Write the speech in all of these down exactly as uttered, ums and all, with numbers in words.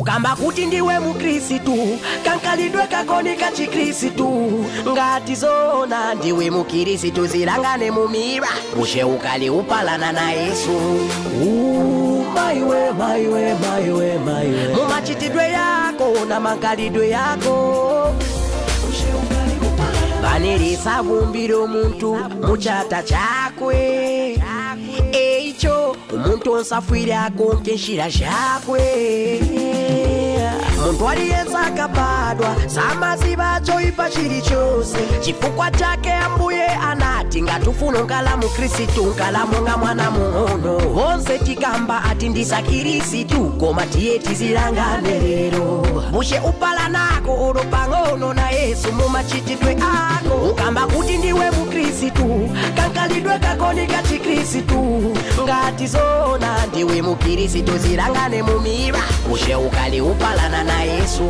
ukamba kuti ndiwe mukristu kankalidwe kakoni kachikristu ngati zona ndiwe mukristu zilangane mumira bushe ukali upalana na Yesu. Ooh, maiwe maiwe maiwe maiwe mumachitidwe yako na mankalidwe yako vanilisa vumbiro muntu muchata chakwe eicho umuntu onsafwire akonkeshira chakwe muntu aliyenza akapadwa samaziva choipa chili chose chifukwa chake ambuye anati ngatufuna nkala mukristu nkala monga mwana muhono onse tikamba ati ndisa kirisitu koma tiye tizilangane lero bushe upala nako olo pang'ono na Yesu mumachitidwe ako ukamba kuti ndiwe mukristu kankalidwe kakoni kachikristu ngati zona ndiwe mukristu zilangane mumira bushe ukali upalana na Yesu.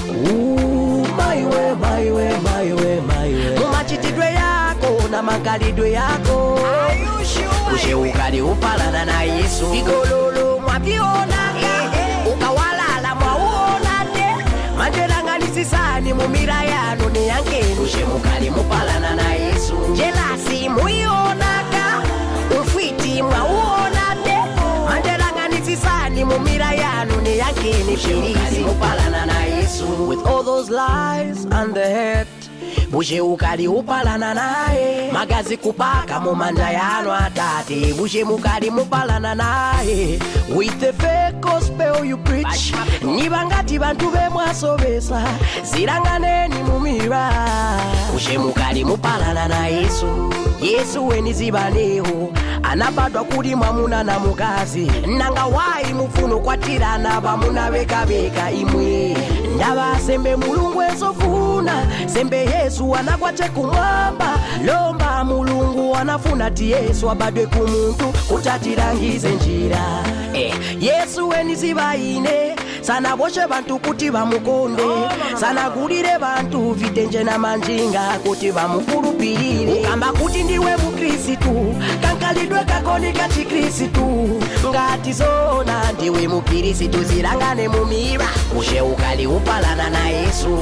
Ooh, maiwe maiwe maiwe maiwe mumachitidwe yako na mankalidwe yako bushe ukali upalana na Yesu. Igololo mwaviona ukawalala mwauona te manjelanganisisani mumira yanu ni yankeni bushe ukali mupalana na Yesu. Jelasi muionaka ufiti mwauona te manjelanganisisani mumira yanu ni yankeni shirizi upalana na Yesu. With all those lies and the hate bushe ukali upalana naye magazi kupaka mumanja yano atate bushe mukali mupalana naye. With the fake gospel you preach nibangati bantu bemwasobesa zilanganeni mumira bushe mukali mupalana na Yesu. Yesu wenizibaneho anabadwa kuli mwamuna na mukazi nanga wayi mufuno kwatirana bamuna beka beka imwe ndaba sembe mulungu ezofuna sembe Yesu anakwache kumwamba lomba mulungu anafuna ti Yesu abadwe kumuntu kutatirangize njira eh, Yesu wenizibaine sana boshe bantu kuti bamukonde sana gulire bantu vitenje na manjinga kuti bamukulupirire ukamba kuti ndiwe mukristu kankalidwe kakoni kachikristu ngati zona ndiwe mukristu zilangane mumira bushe ukali upalana na Yesu.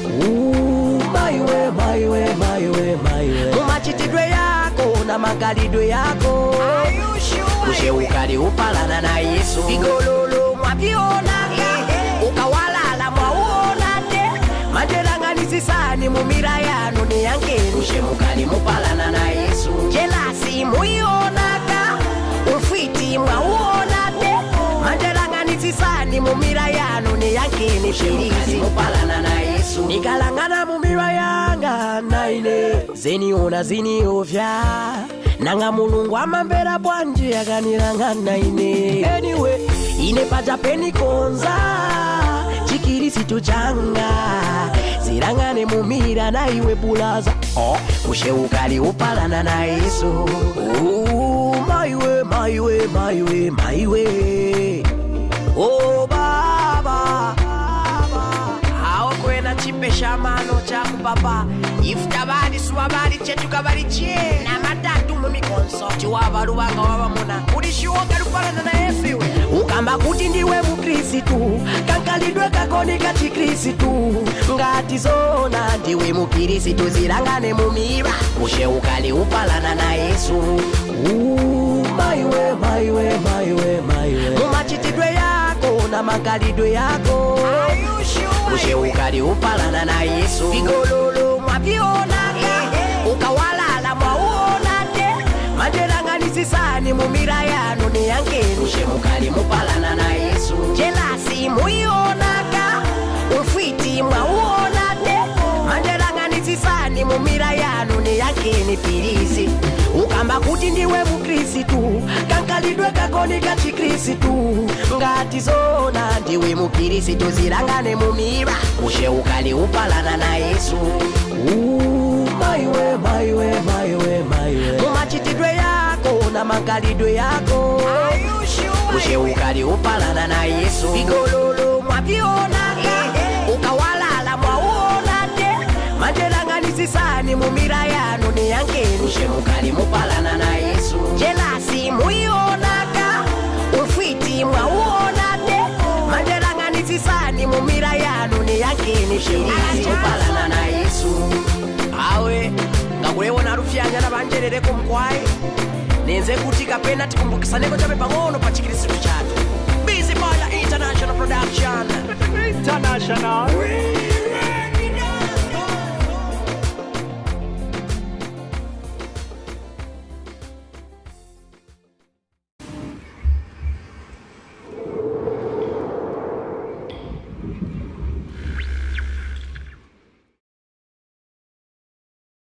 Ooh, maiwe maiwe maiwe maiwe mumachitidwe yako na mankalidwe yako bushe ukali upalana na Yesu. Igololo mwaviona ukawalala mwauona te manjelanganisisani mumira yanu ni yankeni bushe mukali mupalana na Yesu. Jelasi muionaka ufiti mwauona te manjelanganisisani mumira yanu ni yankeni shirizi mupalana na Yesu. Nikalangana mumira yanga naine zeniona ziniovya nanga mulungu amambera bwanje akanilangana ine anyway ine paja penikonza chikirisitu changa zilangane mumira na iwe bulaza oh, bushe ukali upalana na Yesu. Ooh, maiwe maiwe maiwe maiwe oh baba hao kwena chipesha mano chaku papa iftabali suwabali chetu kabali chie na matatu mumikonso chiwaba lubanga wabamuna ulishuoka lupalana na Yesu. Ukamba kuti ndiwe mukristu kankalidwe kakoni kachikristu ngati zona ndiwe mukristu zilangane mumira bushe ukali upalana na Yesu. Ooh, maiwe maiwe maiwe maiwe mumachitidwe yako na mankalidwe yako bushe ukali upalana na Yesu. Igololo mwaviona ukawalala mwauona te manjelanganisisani mumira yanu ni yankeni bushe mukali mupalana na Yesu. Jelasi muionaka ufiti mwauona te manjelanganisisani mumira yanu ni yankeni pirizi ukamba kuti ndiwe mukristu kankalidwe kakoni kachikristu ngati zona ndiwe mukristu zilangane mumira bushe ukali upalana na Yesu. Ooh, maiwe maiwe maiwe maiwe mumachitidwe yako na mankalidwe yako bushe ukali upalana na Yesu. Igololo mwaviona ukawalala mwauona te manjelanganisisani mumira yanu ni yankeni bushe ukali mupalana na Yesu. Jelasi muionaka ufiti mwauona te manjelanganisisani yake ni shirisi tupalana na Yesu. Awe ngakulewo narufyanya nabanjerere kumkwai nenze kuti kapena tikumbukisaneko chabe pang'ono pa chikristu chathu. Busy Boy International Production International.